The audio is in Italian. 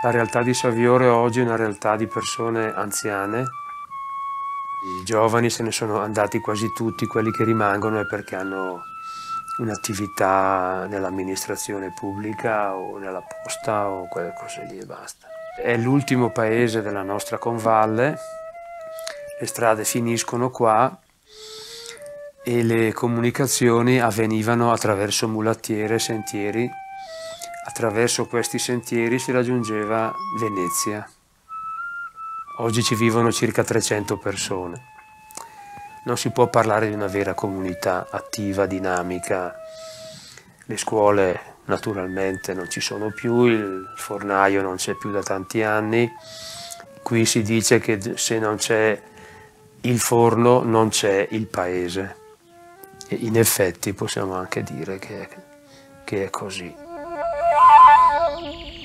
La realtà di Saviore oggi è una realtà di persone anziane. I giovani se ne sono andati quasi tutti, quelli che rimangono è perché hanno un'attività nell'amministrazione pubblica o nella posta o quelle cose lì e basta. È l'ultimo paese della nostra convalle, le strade finiscono qua e le comunicazioni avvenivano attraverso mulattiere e sentieri. Attraverso questi sentieri si raggiungeva Venezia. Oggi ci vivono circa 300 persone. Non si può parlare di una vera comunità attiva, dinamica. Le scuole naturalmente non ci sono più, il fornaio non c'è più da tanti anni. Qui si dice che se non c'è il forno non c'è il paese. E in effetti possiamo anche dire che è così.